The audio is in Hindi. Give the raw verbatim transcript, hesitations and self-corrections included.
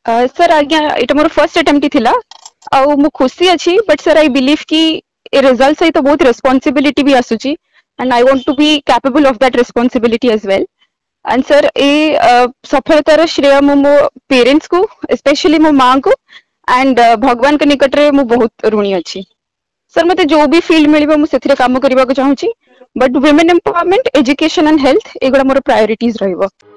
सर आज्ञा एटा मोर फर्स्ट अटेम्प्ट थिला आउ मु खुशी अछि बट सर आई बिलीव कि ए रिजल्ट सहित बहुत रेस्पॉन्सिबिलिटी भी आसुची and I want to be capable of that responsibility as well and sir ए सफलतार श्रेय मो मो पेरेंट्स को स्पेशली मो मां को एंड भगवान के निकट रे मु बहुत ऋणी अछि सर मते जो भी फील्ड मिलिबो मु सेथिरे काम करबा को चाहूची but women empowerment education and health एगुडा मोर प्रायोरिटीज रहइबो।